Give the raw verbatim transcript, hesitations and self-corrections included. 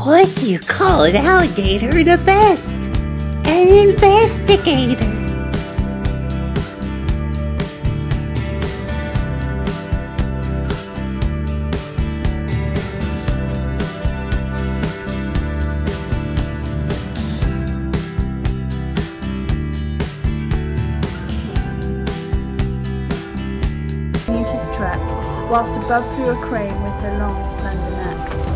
What do you call an alligator in a vest? An investigator. Continued his trek, whilst above flew a crane with her long, slender neck.